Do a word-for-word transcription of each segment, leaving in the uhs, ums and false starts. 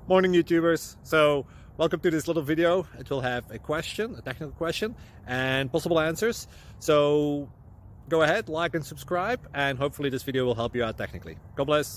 Morning YouTubers. So welcome to this little video. It will have a question, a technical question, and possible answers. So go ahead, like and subscribe, and hopefully this video will help you out technically. God bless.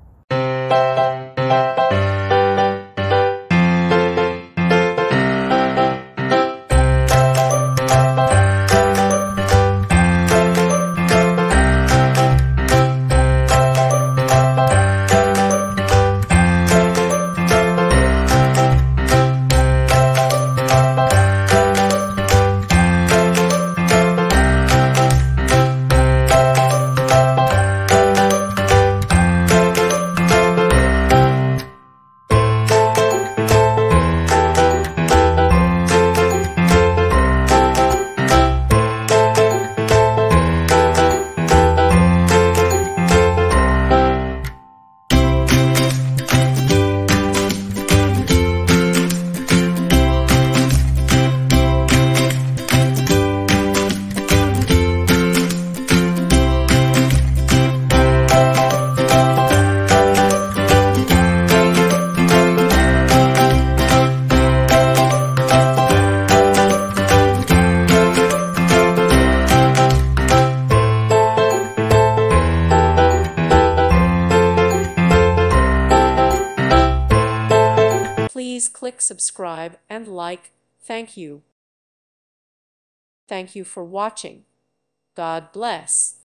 Please click subscribe and like. Thank you. Thank you for watching. God bless.